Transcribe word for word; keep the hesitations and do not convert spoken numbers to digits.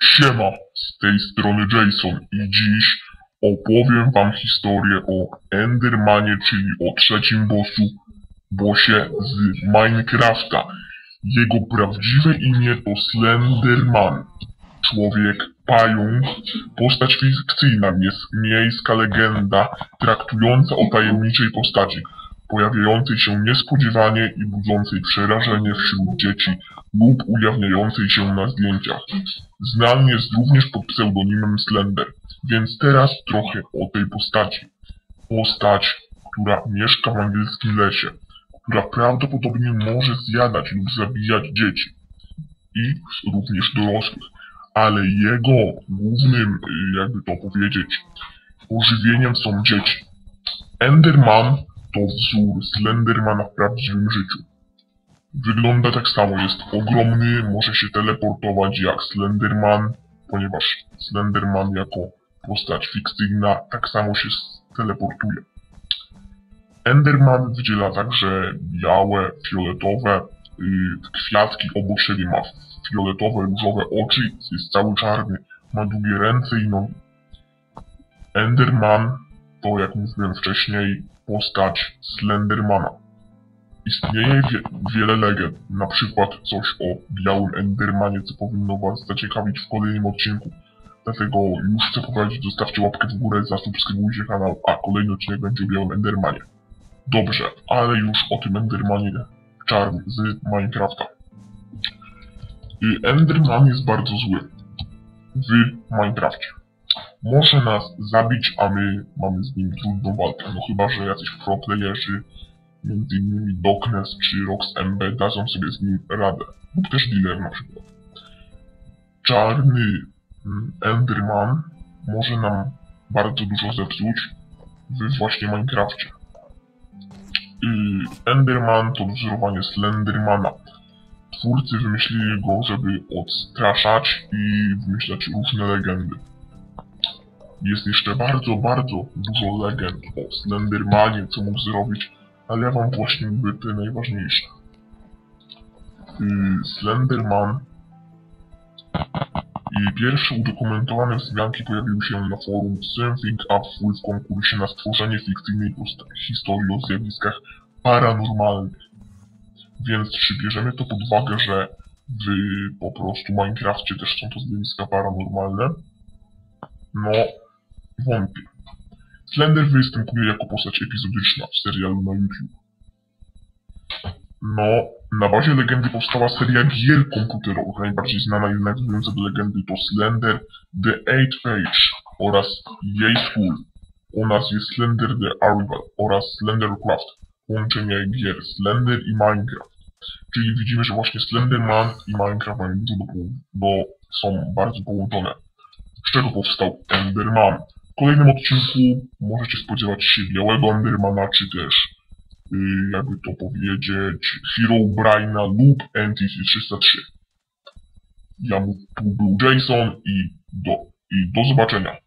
Siema, z tej strony Jason i dziś opowiem wam historię o Endermanie, czyli o trzecim bossu, bossie z Minecrafta. Jego prawdziwe imię to Slenderman. Człowiek, pająk, postać fikcyjna, jest miejska legenda traktująca o tajemniczej postaci, pojawiającej się niespodziewanie i budzącej przerażenie wśród dzieci lub ujawniającej się na zdjęciach. Znany jest również pod pseudonimem Slender, więc teraz trochę o tej postaci. Postać, która mieszka w angielskim lesie, która prawdopodobnie może zjadać lub zabijać dzieci i również dorosłych, ale jego głównym, jakby to powiedzieć, pożywieniem są dzieci. Enderman to wzór Slendermana w prawdziwym życiu. Wygląda tak samo, jest ogromny, może się teleportować jak Slenderman, ponieważ Slenderman jako postać fikcyjna tak samo się teleportuje. Enderman wydziela także białe, fioletowe yy, kwiatki obok siebie, ma fioletowe, różowe oczy, jest cały czarny, ma długie ręce i nogi. Enderman to, jak mówiłem wcześniej, postać Slendermana. Istnieje wie wiele legend, na przykład coś o białym Endermanie, co powinno was zaciekawić w kolejnym odcinku. Dlatego już chcę powiedzieć, zostawcie łapkę w górę, zasubskrybujcie kanał, a kolejny odcinek będzie o białym Endermanie. Dobrze, ale już o tym Endermanie czarnym z Minecrafta. Enderman jest bardzo zły w Minecrafcie. Może nas zabić, a my mamy z nim trudną walkę, no chyba że jacyś pro-playerzy, między innymi Doknes czy RoxMB, dadzą sobie z nim radę, lub też Dealer na przykład. Czarny Enderman może nam bardzo dużo zepsuć w właśnie Minecrafcie. Enderman to wzorowanie Slendermana. Twórcy wymyślili go, żeby odstraszać i wymyślać różne legendy. Jest jeszcze bardzo, bardzo dużo legend o Slendermanie, co mógł zrobić, ale ja wam właśnie mówię te najważniejsze. Yy, Slenderman i pierwsze udokumentowane wzmianki pojawiły się na forum Something Up w konkursie na stworzenie fikcyjnej historii o zjawiskach paranormalnych. Więc czy bierzemy to pod uwagę, że w po prostu Minecrafcie też są to zjawiska paranormalne? No, wątpię. Slender występuje jako postać epizodyczna w serialu na YouTube. No, na bazie legendy powstała seria gier komputerowych. Najbardziej znana i nawiązująca do legendy to Slender The Eighth Age oraz jej School o nazwie Slender The Arrival oraz Slendercraft, połączenie gier Slender i Minecraft. Czyli widzimy, że właśnie Slenderman i Minecraft mają dużo do połączenia, bo są bardzo połączone. Z czego powstał Enderman? W kolejnym odcinku możecie spodziewać się białego Endermana, czy też, yy, jakby to powiedzieć, Herobrine'a lub N T C trzysta trzy. Ja mu tu był Jason i do, i do zobaczenia.